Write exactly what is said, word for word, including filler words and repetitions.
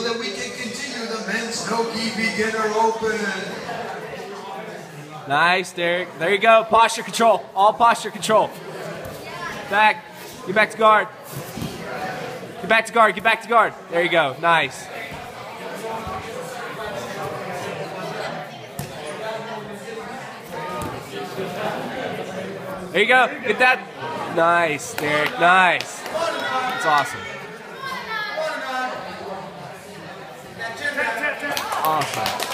that we can continue the men's no-gi beginner open. Nice, Derek. There you go. Posture control. All posture control. Back. Get back to guard. Get back to guard. Get back to guard. There you go. Nice. There you go. Get that. Nice, Derek. Nice. That's awesome. Awesome.